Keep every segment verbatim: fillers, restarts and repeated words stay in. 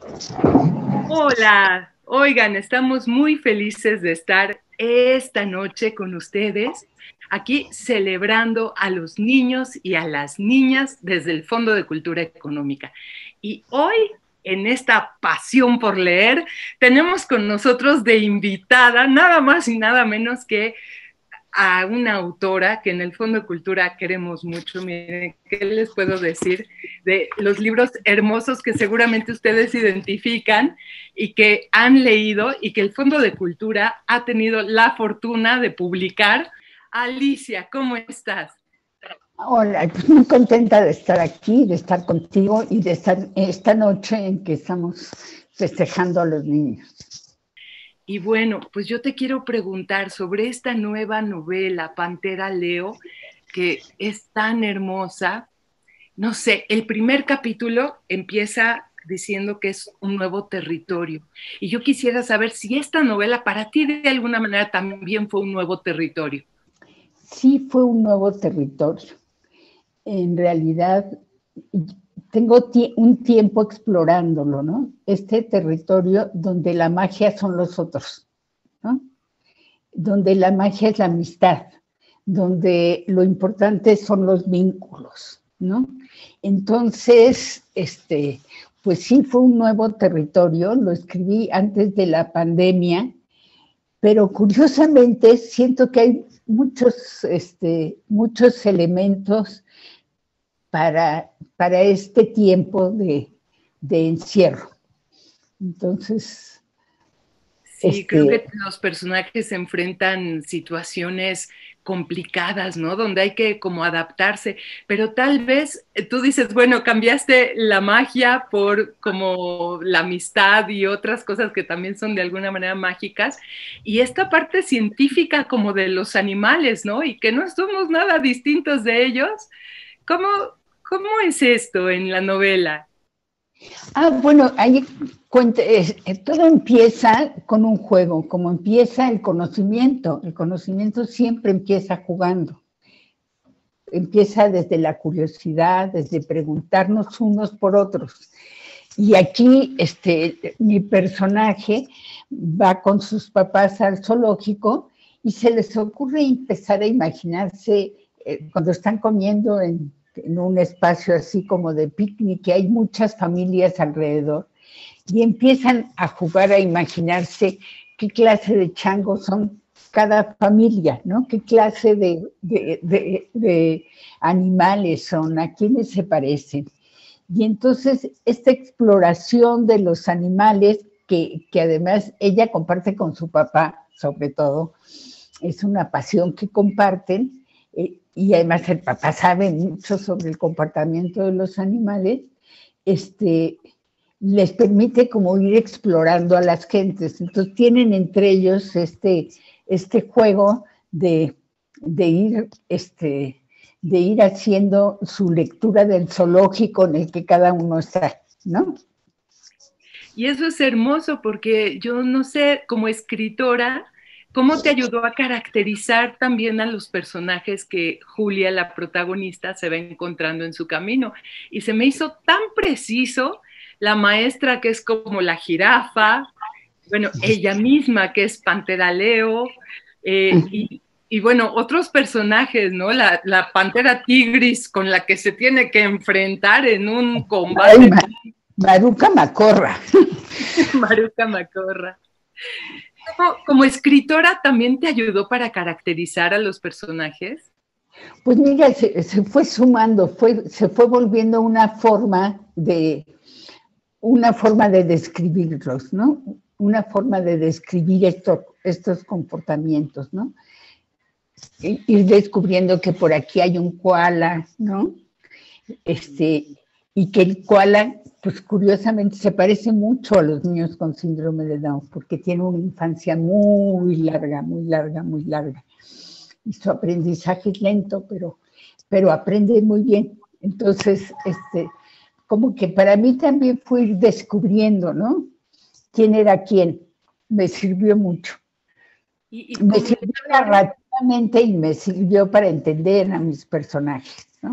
Hola, oigan, estamos muy felices de estar esta noche con ustedes, aquí celebrando a los niños y a las niñas desde el Fondo de Cultura Económica. Y hoy, en esta pasión por leer, tenemos con nosotros de invitada nada más y nada menos que a una autora que en el Fondo de Cultura queremos mucho. Miren, ¿qué les puedo decir de los libros hermosos que seguramente ustedes identifican y que han leído y que el Fondo de Cultura ha tenido la fortuna de publicar? Alicia, ¿cómo estás? Hola, pues muy contenta de estar aquí, de estar contigo y de estar esta noche en que estamos festejando a los niños. Y bueno, pues yo te quiero preguntar sobre esta nueva novela, Pantera Leo, que es tan hermosa. No sé, el primer capítulo empieza diciendo que es un nuevo territorio. Y yo quisiera saber si esta novela para ti de alguna manera también fue un nuevo territorio. Sí fue un nuevo territorio. En realidad, tengo un tiempo explorándolo, ¿no? Este territorio donde la magia son los otros, ¿no? Donde la magia es la amistad, donde lo importante son los vínculos, ¿no? Entonces, este, pues sí fue un nuevo territorio, lo escribí antes de la pandemia, pero curiosamente siento que hay muchos, este, muchos elementos para, para este tiempo de, de encierro. Entonces, Sí, creo este, que los personajes se enfrentan situaciones complicadas, ¿no? Donde hay que como adaptarse, pero tal vez eh, tú dices, bueno, cambiaste la magia por como la amistad y otras cosas que también son de alguna manera mágicas, y esta parte científica como de los animales, ¿no? Y que no somos nada distintos de ellos. ¿Cómo, cómo es esto en la novela? Ah, bueno, ahí cuenta, es, eh, todo empieza con un juego, como empieza el conocimiento. El conocimiento siempre empieza jugando. Empieza desde la curiosidad, desde preguntarnos unos por otros. Y aquí este, mi personaje va con sus papás al zoológico y se les ocurre empezar a imaginarse eh, cuando están comiendo en, en un espacio así como de picnic, que hay muchas familias alrededor, y empiezan a jugar a imaginarse qué clase de changos son cada familia, ¿no? ¿Qué clase de, de, de, de animales son? ¿A quiénes se parecen? Y entonces esta exploración de los animales, que, que además ella comparte con su papá, sobre todo, es una pasión que comparten, eh, y además el papá sabe mucho sobre el comportamiento de los animales, este, les permite como ir explorando a las gentes. Entonces tienen entre ellos este, este juego de, de ir este, de ir haciendo su lectura del zoológico en el que cada uno está, ¿no? Y eso es hermoso porque yo no sé, como escritora, ¿cómo te ayudó a caracterizar también a los personajes que Julia, la protagonista, se va encontrando en su camino? Y se me hizo tan preciso la maestra que es como la jirafa, bueno, ella misma que es Pantera Leo, eh, y, y, bueno, otros personajes, ¿no? La, la Pantera Tigris con la que se tiene que enfrentar en un Ay, combate. Maruca Macorra. Maruca Macorra. ¿Cómo, como escritora también te ayudó para caracterizar a los personajes? Pues mira, se, se fue sumando, fue, se fue volviendo una forma de, una forma de describirlos, ¿no? Una forma de describir esto, estos comportamientos, ¿no? Ir descubriendo que por aquí hay un koala, ¿no? Este, y que el koala, pues curiosamente se parece mucho a los niños con síndrome de Down, porque tiene una infancia muy larga, muy larga, muy larga. Y su aprendizaje es lento, pero, pero aprende muy bien. Entonces, este, como que para mí también fue ir descubriendo, ¿no? ¿Quién era quién? Me sirvió mucho. Y, y Me como sirvió lectora, narrativamente y me sirvió para entender a mis personajes, ¿no?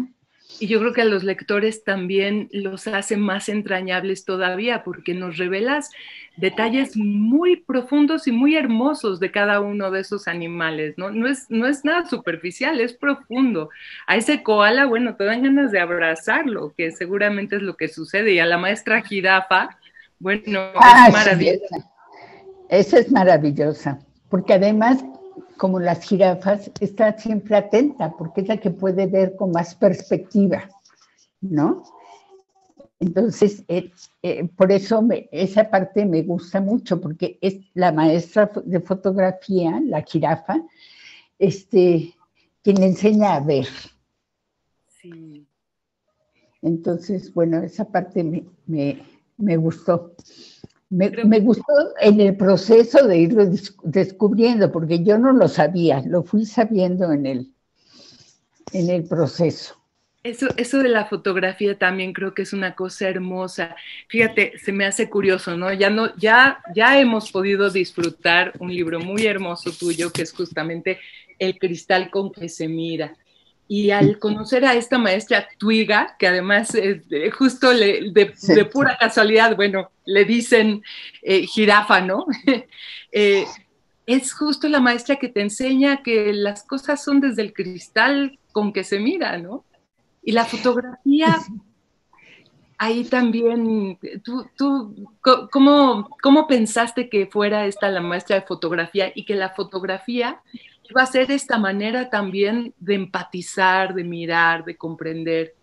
Y yo creo que a los lectores también los hace más entrañables todavía, porque nos revelas detalles muy profundos y muy hermosos de cada uno de esos animales, ¿no? No es, no es nada superficial, es profundo. A ese koala, bueno, te dan ganas de abrazarlo, que seguramente es lo que sucede. Y a la maestra jirafa, bueno, Ah, es sí, maravilloso. esa, esa es maravillosa, porque además, como las jirafas, está siempre atenta, porque es la que puede ver con más perspectiva, ¿no? Entonces, eh, eh, por eso me, esa parte me gusta mucho, porque es la maestra de fotografía, la jirafa, este, quien le enseña a ver. Sí. Entonces, bueno, esa parte me, me, me gustó. Me, Creo me, gustó en el proceso de irlo descubriendo, porque yo no lo sabía, lo fui sabiendo en el, en el proceso. Eso, eso de la fotografía también creo que es una cosa hermosa. Fíjate, se me hace curioso, ¿no? Ya no, ya, ya hemos podido disfrutar un libro muy hermoso tuyo, que es justamente El cristal con que se mira. Y al conocer a esta maestra Twiga, que además eh, justo le, de, Sí. de, pura casualidad, bueno, le dicen eh, jirafa, ¿no? eh, es justo la maestra que te enseña que las cosas son desde el cristal con que se mira, ¿no? Y la fotografía, ahí también, ¿tú, tú cómo, cómo pensaste que fuera esta la maestra de fotografía y que la fotografía iba a ser esta manera también de empatizar, de mirar, de comprender?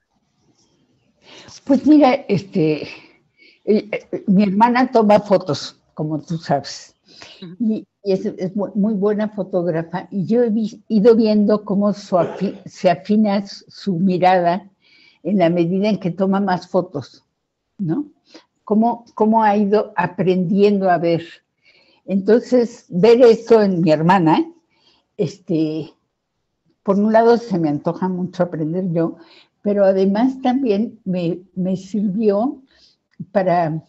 Pues mira, este, eh, eh, mi hermana toma fotos, como tú sabes, y, y es, es, muy buena fotógrafa, y yo he vi, ido viendo cómo su afi, se afina su mirada en la medida en que toma más fotos, ¿no? Cómo, cómo ha ido aprendiendo a ver. Entonces, ver esto en mi hermana, este, por un lado se me antoja mucho aprender yo, pero además también me, me sirvió para,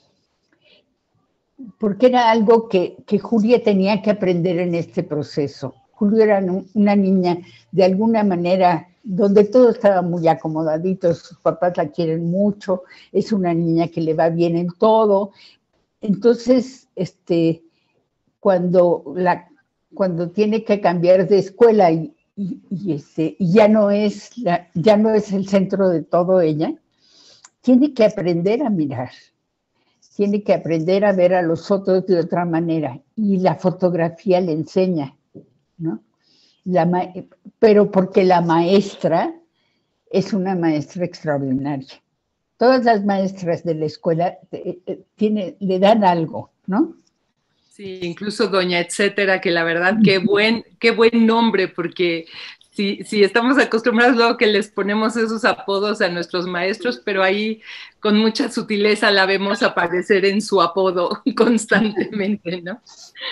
porque era algo que, que Julia tenía que aprender en este proceso. Julia era una niña de alguna manera donde todo estaba muy acomodadito, sus papás la quieren mucho, es una niña que le va bien en todo. Entonces, este, cuando, la, cuando tiene que cambiar de escuela y, y, y, este, y ya, no es la, ya no es el centro de todo ella, tiene que aprender a mirar, tiene que aprender a ver a los otros de otra manera, y la fotografía le enseña, ¿no? La ma pero porque la maestra es una maestra extraordinaria. Todas las maestras de la escuela eh, eh, tiene, le dan algo, ¿no? Sí, incluso Doña Etcétera, que la verdad, qué buen, qué buen nombre, porque si, si estamos acostumbrados luego que les ponemos esos apodos a nuestros maestros, pero ahí con mucha sutileza la vemos aparecer en su apodo constantemente, ¿no?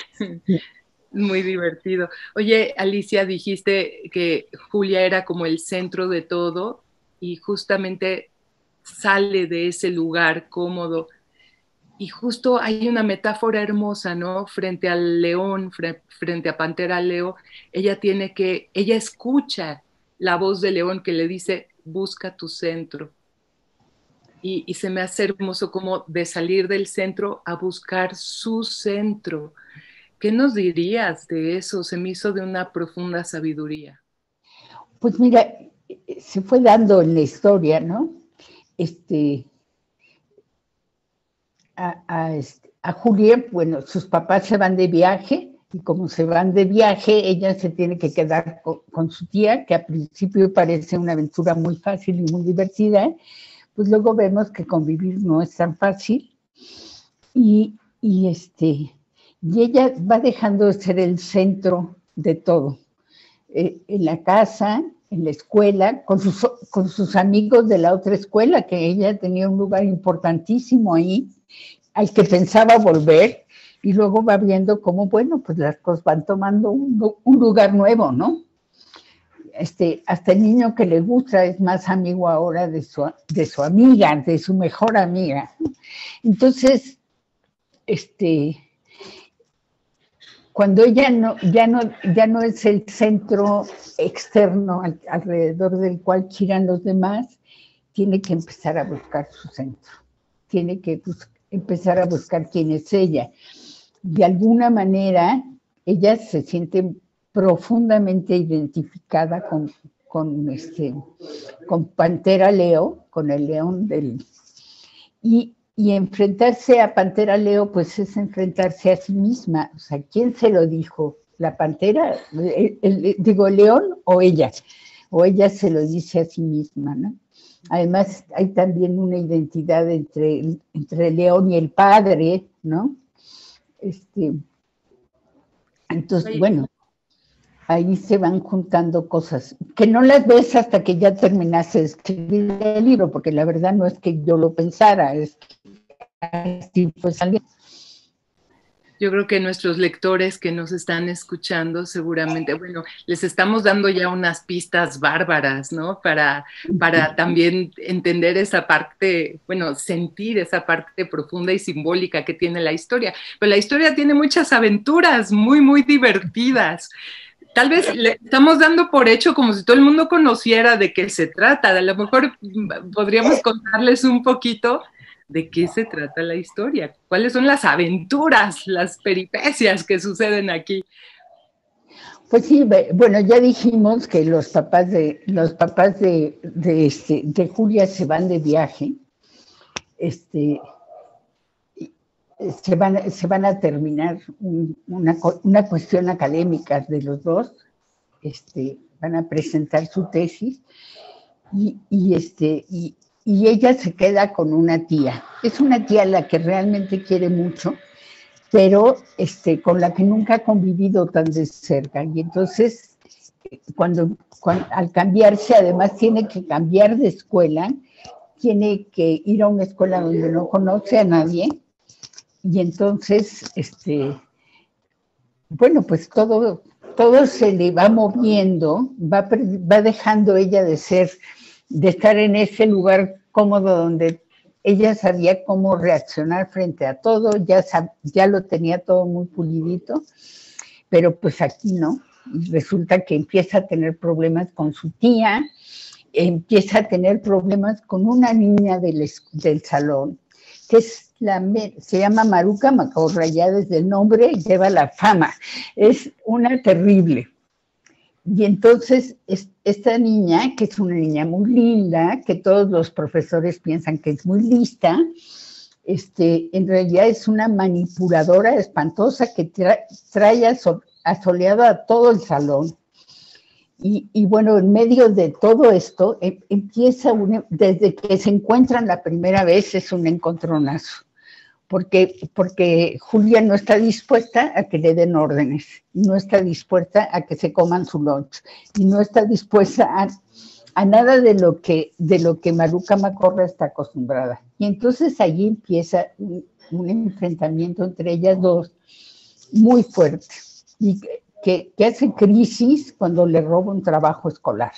Muy divertido. Oye, Alicia, dijiste que Julia era como el centro de todo y justamente sale de ese lugar cómodo. Y justo hay una metáfora hermosa, ¿no? Frente al león, fre frente a Pantera Leo, ella tiene que, ella escucha la voz del león que le dice, busca tu centro. Y, y se me hace hermoso como de salir del centro a buscar su centro. ¿Qué nos dirías de eso? Se me hizo de una profunda sabiduría. Pues mira, se fue dando en la historia, ¿no? Este, a, a, a Julia, bueno, sus papás se van de viaje, y como se van de viaje, ella se tiene que quedar con, con su tía, que al principio parece una aventura muy fácil y muy divertida, pues luego vemos que convivir no es tan fácil, y, y, este, y ella va dejando de ser el centro de todo, eh, en la casa, en la escuela, con sus, con sus amigos de la otra escuela, que ella tenía un lugar importantísimo ahí, al que pensaba volver, y luego va viendo cómo, bueno, pues las cosas van tomando un, un lugar nuevo, ¿no? Este, hasta el niño que le gusta es más amigo ahora de su, de su amiga, de su mejor amiga. Entonces, este, cuando ella no, ya, no, ya no es el centro externo al, alrededor del cual giran los demás, tiene que empezar a buscar su centro, tiene que bus empezar a buscar quién es ella. De alguna manera, ella se siente profundamente identificada con, con, este, con Pantera Leo, con el león del... Y, y enfrentarse a Pantera Leo, pues es enfrentarse a sí misma. O sea, ¿quién se lo dijo? ¿La Pantera? El, el, digo, ¿el león o ella? O ella se lo dice a sí misma, ¿no? Además, hay también una identidad entre, entre el león y el padre, ¿no? Este, entonces, Oye, bueno, ahí se van juntando cosas que no las ves hasta que ya terminaste de escribir el libro, porque la verdad no es que yo lo pensara, es que así fue saliendo. yo creo que nuestros lectores que nos están escuchando seguramente, bueno, les estamos dando ya unas pistas bárbaras, ¿no? Para, para también entender esa parte, bueno, sentir esa parte profunda y simbólica que tiene la historia. Pero la historia tiene muchas aventuras muy, muy divertidas. Tal vez le estamos dando por hecho como si todo el mundo conociera de qué se trata. A lo mejor podríamos contarles un poquito de qué se trata la historia, cuáles son las aventuras, las peripecias que suceden aquí. Pues sí, bueno, ya dijimos que los papás de los papás de, de, este, de Julia se van de viaje, este, se van, se van a terminar un, una, una cuestión académica de los dos, este, van a presentar su tesis y, y, este, y, y ella se queda con una tía. Es una tía a la que realmente quiere mucho, pero este, con la que nunca ha convivido tan de cerca. Y entonces, cuando, cuando al cambiarse, además tiene que cambiar de escuela, tiene que ir a una escuela donde no conoce a nadie, y entonces, este, bueno, pues todo, todo se le va moviendo, va, va dejando ella de ser, de estar en ese lugar cómodo donde ella sabía cómo reaccionar frente a todo, ya, sab, ya lo tenía todo muy pulidito, pero pues aquí no. Y resulta que empieza a tener problemas con su tía, empieza a tener problemas con una niña del, del salón, que es la, se llama Maruca Macorra, ya desde el nombre lleva la fama, es una terrible. Y entonces es, esta niña, que es una niña muy linda, que todos los profesores piensan que es muy lista, este, en realidad es una manipuladora espantosa que tra, trae asoleado a todo el salón. Y, y bueno, en medio de todo esto, em, empieza, un, desde que se encuentran la primera vez, es un encontronazo. Porque, porque Julia no está dispuesta a que le den órdenes, no está dispuesta a que se coman su lunch, y no está dispuesta a, a nada de lo, que, de lo que Maruca Macorra está acostumbrada. Y entonces allí empieza un, un enfrentamiento entre ellas dos muy fuerte, y que, que hace crisis cuando le roba un trabajo escolar.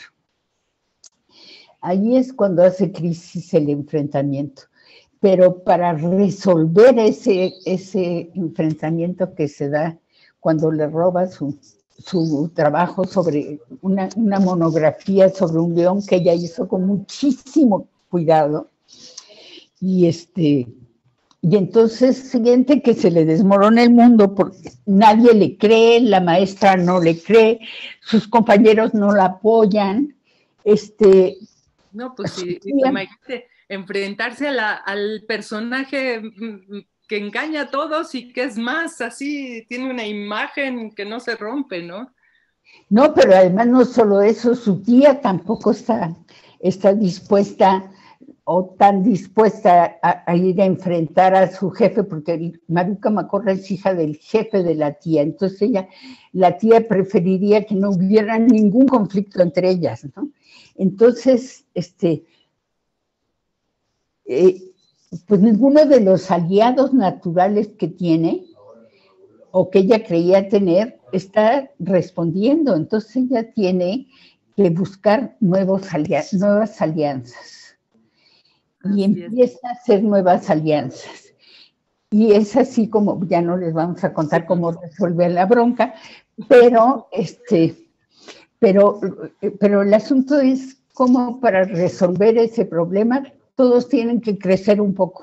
Allí es cuando hace crisis el enfrentamiento. Pero para resolver ese, ese enfrentamiento que se da cuando le roba su, su trabajo sobre una, una monografía sobre un león que ella hizo con muchísimo cuidado, y, este, y entonces siente que se le desmorona el mundo porque nadie le cree, la maestra no le cree, sus compañeros no la apoyan. Este, no, pues sí, imagínate enfrentarse a la, al personaje que engaña a todos y que es más así, tiene una imagen que no se rompe, ¿no? No, pero además no solo eso, su tía tampoco está, está dispuesta o tan dispuesta a, a ir a enfrentar a su jefe, porque Maruca Macorra es hija del jefe de la tía, entonces ella, la tía preferiría que no hubiera ningún conflicto entre ellas, ¿no? Entonces, este... Eh, pues ninguno de los aliados naturales que tiene o que ella creía tener está respondiendo. Entonces ella tiene que buscar nuevos alia nuevas alianzas y Así empieza es. a hacer nuevas alianzas. y es así como, ya no les vamos a contar cómo resolver la bronca, pero, este, pero, pero el asunto es cómo para resolver ese problema todos tienen que crecer un poco.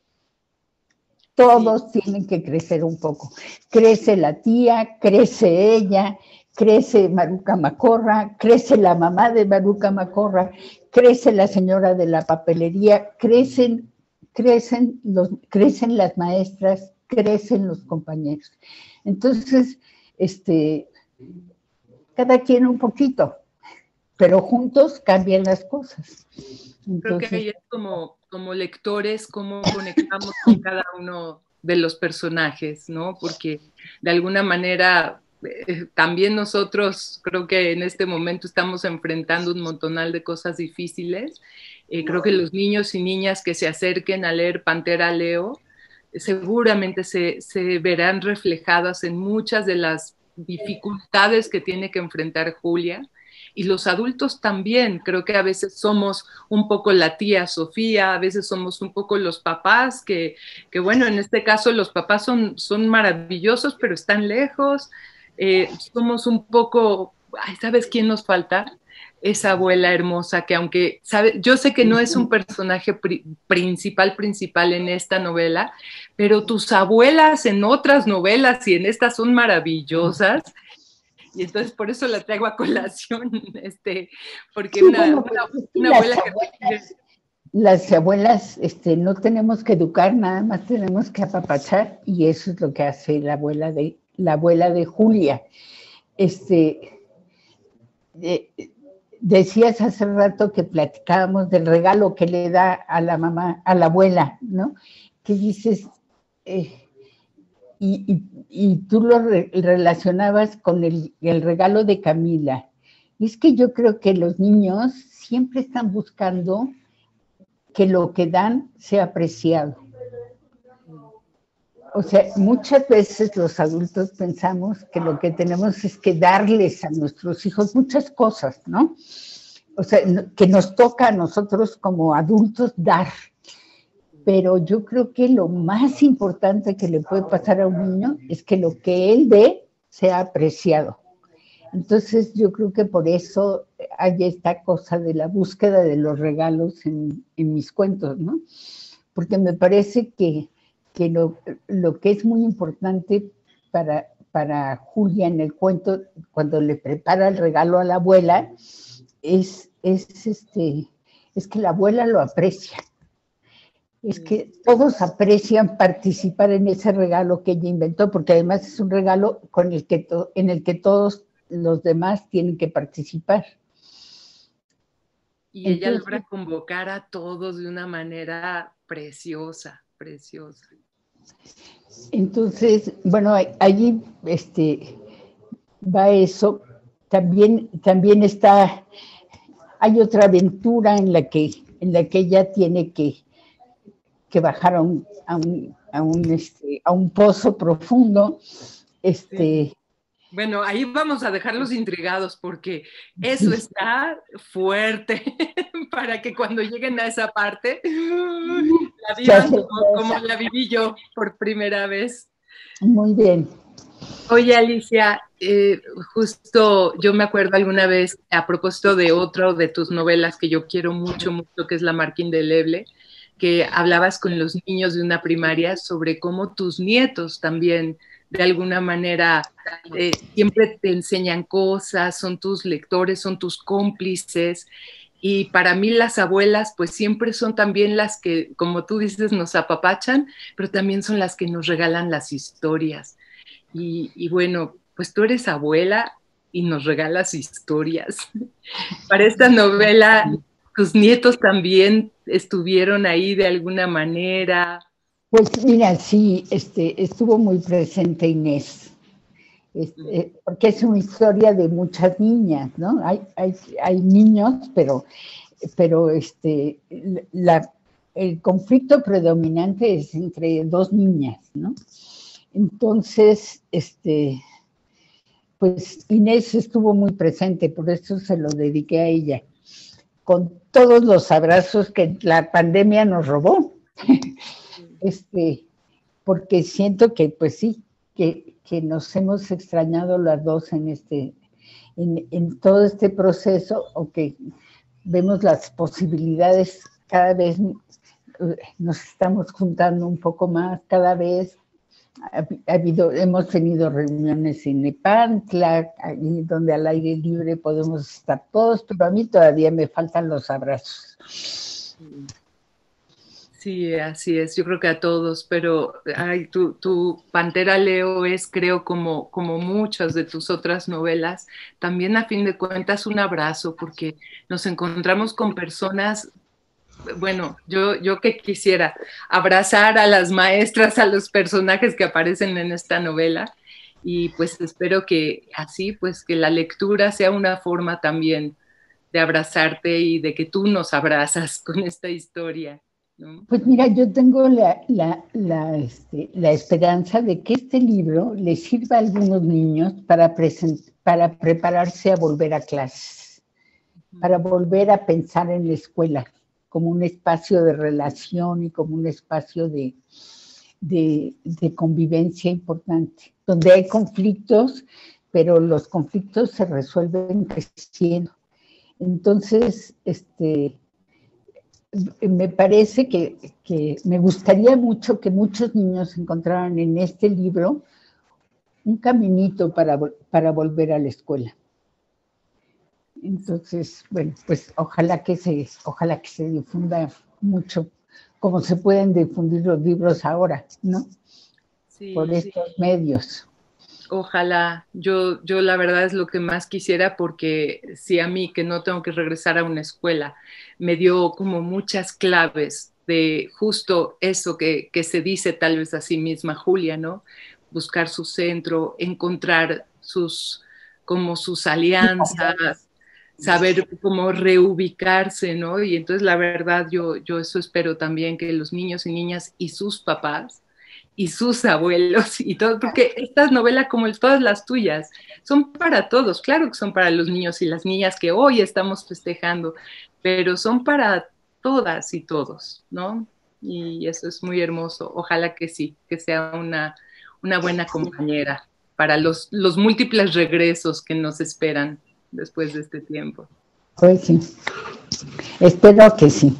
Todos sí. tienen que crecer un poco. Crece la tía, crece ella, crece Maruca Macorra, crece la mamá de Maruca Macorra, crece la señora de la papelería, crecen, crecen, los, crecen las maestras, crecen los compañeros. Entonces, este, cada quien un poquito, pero juntos cambian las cosas. Entonces, creo que ahí es como, como lectores, cómo conectamos con cada uno de los personajes, ¿no? Porque de alguna manera eh, también nosotros creo que en este momento estamos enfrentando un montonal de cosas difíciles. Eh, creo que los niños y niñas que se acerquen a leer Pantera Leo seguramente se, se verán reflejadas en muchas de las dificultades que tiene que enfrentar Julia. Y los adultos también, creo que a veces somos un poco la tía Sofía, a veces somos un poco los papás, que, que bueno, en este caso los papás son, son maravillosos, pero están lejos. Eh, somos un poco, ay, ¿sabes quién nos falta? Esa abuela hermosa que aunque, sabe, yo sé que no es un personaje pri principal, principal en esta novela, pero tus abuelas en otras novelas y en estas son maravillosas. Y entonces por eso la traigo a colación, este, porque sí, una, bueno, una, pues, una las abuela abuelas, que... Las abuelas, este, no tenemos que educar, nada más tenemos que apapachar, y eso es lo que hace la abuela de, la abuela de Julia. Este, eh, decías hace rato que platicábamos del regalo que le da a la mamá, a la abuela, ¿no? Que dices... Eh, Y, y, y tú lo re, relacionabas con el, el regalo de Camila. Y es que yo creo que los niños siempre están buscando que lo que dan sea apreciado. O sea, muchas veces los adultos pensamos que lo que tenemos es que darles a nuestros hijos muchas cosas, ¿no? O sea, que nos toca a nosotros como adultos dar. Pero yo creo que lo más importante que le puede pasar a un niño es que lo que él dé sea apreciado. Entonces yo creo que por eso hay esta cosa de la búsqueda de los regalos en, en mis cuentos, ¿no? Porque me parece que, que lo, lo que es muy importante para, para Julia en el cuento, cuando le prepara el regalo a la abuela, es, es, este, es que la abuela lo aprecia. Es que todos aprecian participar en ese regalo que ella inventó, porque además es un regalo con el que en el que todos los demás tienen que participar. Y ella entonces, logra convocar a todos de una manera preciosa, preciosa. Entonces, bueno, allí este, va eso. También, también está, hay otra aventura en la que, en la que ella tiene que que bajar a un, a un, a un, este, a un pozo profundo. Este, sí. Bueno, ahí vamos a dejarlos intrigados porque eso está fuerte para que cuando lleguen a esa parte la vivan como, como la viví yo por primera vez. Muy bien. Oye, Alicia, eh, justo yo me acuerdo alguna vez a propósito de otra de tus novelas que yo quiero mucho, mucho, que es La Marca Indeleble, que hablabas con los niños de una primaria sobre cómo tus nietos también de alguna manera eh, siempre te enseñan cosas, son tus lectores, son tus cómplices, y para mí las abuelas pues siempre son también las que, como tú dices, nos apapachan, pero también son las que nos regalan las historias. Y, y bueno, pues tú eres abuela y nos regalas historias. Para esta novela, tus nietos también estuvieron ahí de alguna manera. Pues mira, sí, este, estuvo muy presente Inés, este, porque es una historia de muchas niñas, ¿no? Hay, hay, hay niños, pero, pero este, la, el conflicto predominante es entre dos niñas, ¿no? Entonces, este, pues Inés estuvo muy presente, por eso se lo dediqué a ella, con todos los abrazos que la pandemia nos robó. Este, porque siento que, pues sí, que, que nos hemos extrañado las dos en, este, en, en todo este proceso, o que vemos las posibilidades cada vez, nos estamos juntando un poco más cada vez. Ha, ha habido, hemos tenido reuniones en Nepantla, ahí donde al aire libre podemos estar todos, pero a mí todavía me faltan los abrazos. Sí, así es, yo creo que a todos, pero ay, tu, tu Pantera Leo es, creo, como, como muchas de tus otras novelas, también a fin de cuentas un abrazo, porque nos encontramos con personas, bueno, yo, yo que quisiera abrazar a las maestras, a los personajes que aparecen en esta novela, y pues espero que así, pues que la lectura sea una forma también de abrazarte y de que tú nos abrazas con esta historia, ¿no? Pues mira, yo tengo la, la, la, este, la esperanza de que este libro les sirva a algunos niños para, present, para prepararse a volver a clases, para volver a pensar en la escuela como un espacio de relación y como un espacio de, de, de convivencia importante, donde hay conflictos, pero los conflictos se resuelven creciendo. Entonces, este... me parece que, que, me gustaría mucho que muchos niños encontraran en este libro un caminito para, para volver a la escuela. Entonces, bueno, pues ojalá que se, ojalá que se difunda mucho, como se pueden difundir los libros ahora, ¿no? Sí, por estos sí. medios. Ojalá, yo, yo la verdad es lo que más quisiera, porque si a mí, que no tengo que regresar a una escuela, me dio como muchas claves de justo eso que, que se dice tal vez a sí misma Julia, ¿no? Buscar su centro, encontrar sus, como sus alianzas, saber cómo reubicarse, ¿no? Y entonces la verdad yo, yo eso espero también, que los niños y niñas y sus papás y sus abuelos y todo, porque estas novelas, como todas las tuyas, son para todos. Claro que son para los niños y las niñas que hoy estamos festejando, pero son para todas y todos, ¿no? Y eso es muy hermoso. Ojalá que sí, que sea una, una buena compañera para los, los múltiples regresos que nos esperan después de este tiempo. Pues sí, espero que sí.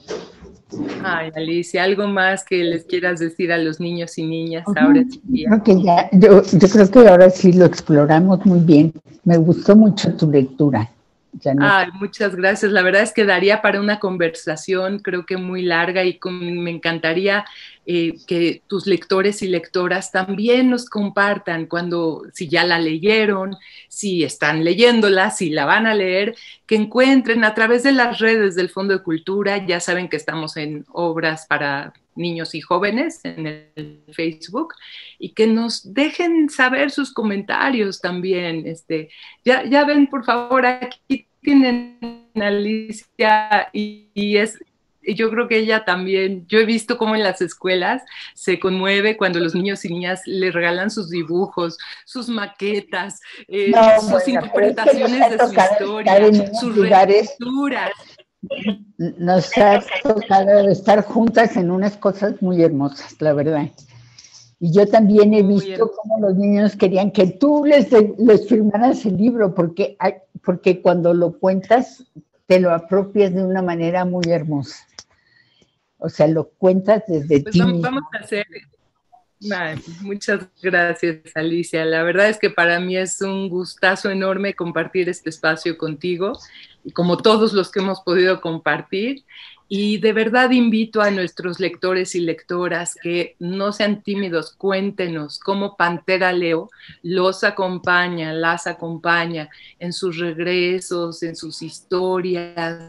Ay, Alicia, ¿algo más que les quieras decir a los niños y niñas ahora? Yo creo que ya, yo, yo creo que ahora sí lo exploramos muy bien. Me gustó mucho tu lectura, Janet. Ay, muchas gracias. La verdad es que daría para una conversación, creo que muy larga, y con, me encantaría eh, que tus lectores y lectoras también nos compartan cuando, si ya la leyeron, si están leyéndola, si la van a leer, que encuentren a través de las redes del Fondo de Cultura. Ya saben que estamos en Obras para Niños y Jóvenes en el Facebook, y que nos dejen saber sus comentarios también. Este, ya, ya ven, por favor, aquí tienen a Alicia, y, y es, yo creo que ella también, yo he visto cómo en las escuelas se conmueve cuando los niños y niñas le regalan sus dibujos, sus maquetas, eh, no, sus bueno, interpretaciones es que de su historia, sus relecturas. Nos ha tocado estar juntas en unas cosas muy hermosas, la verdad. Y yo también he visto cómo los niños querían que tú les, les firmaras el libro, porque, porque cuando lo cuentas te lo apropias de una manera muy hermosa. O sea, lo cuentas desde pues ti vamos, mismo. Vamos a hacer... Ay, muchas gracias, Alicia. La verdad es que para mí es un gustazo enorme compartir este espacio contigo, y como todos los que hemos podido compartir. Y de verdad invito a nuestros lectores y lectoras que no sean tímidos, cuéntenos cómo Pantera Leo los acompaña, las acompaña en sus regresos, en sus historias,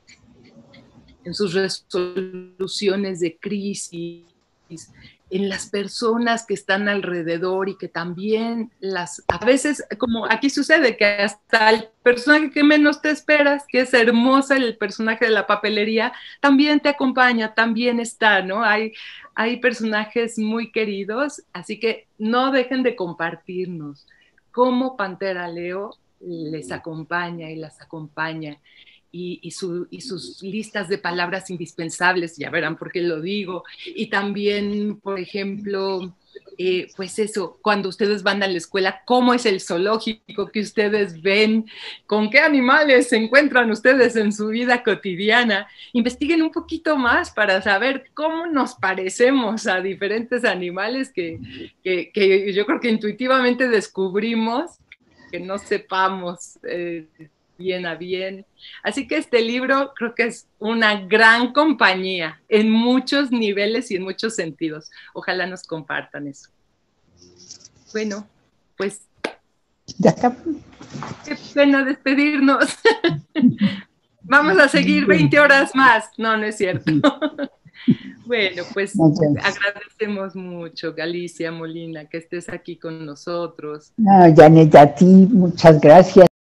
en sus resoluciones de crisis, en las personas que están alrededor, y que también las, a veces, como aquí sucede, que hasta el personaje que menos te esperas, que es hermosa, el personaje de la papelería, también te acompaña, también está, ¿no? Hay, hay personajes muy queridos, así que no dejen de compartirnos cómo Pantera Leo les acompaña y las acompaña. y, y, su, y sus listas de palabras indispensables, ya verán por qué lo digo. Y también, por ejemplo, eh, pues eso, cuando ustedes van a la escuela, ¿cómo es el zoológico que ustedes ven? ¿Con qué animales se encuentran ustedes en su vida cotidiana? Investiguen un poquito más para saber cómo nos parecemos a diferentes animales que, que, que yo creo que intuitivamente descubrimos que no sepamos eh, bien a bien. Así que este libro creo que es una gran compañía en muchos niveles y en muchos sentidos. Ojalá nos compartan eso. Bueno, pues ya está. Qué pena despedirnos. Vamos a seguir veinte horas más. No, no es cierto. Bueno, pues agradecemos mucho, Galicia Molina, que estés aquí con nosotros. No, Janet, a ti, muchas gracias.